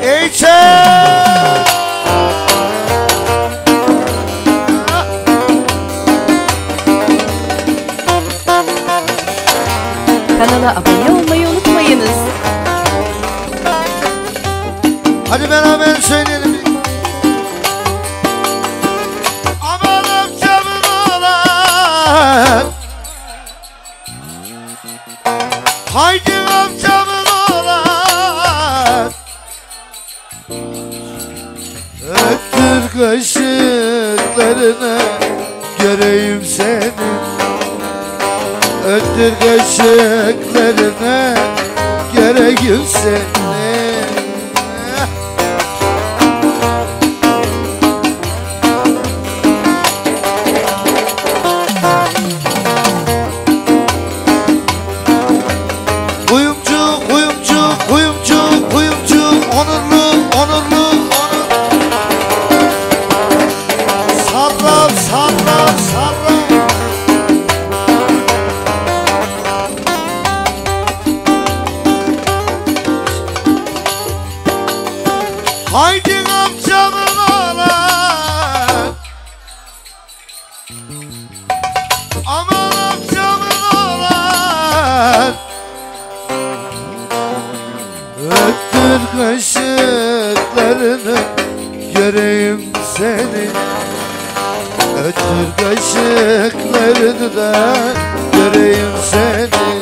Kanala abone olmayı unutmayınız. Hadi beraber söyleyelim. Aman amcamın oğlan, haydi amcamın oğlan, öttür kaşıklarını göreyim seni, öttür kaşıklarını göreyim seni. Haydi amcamın oğlan, aman amcamın oğlan, öttür kaşıklarını göreyim seni, öttür kaşıklarını da göreyim seni.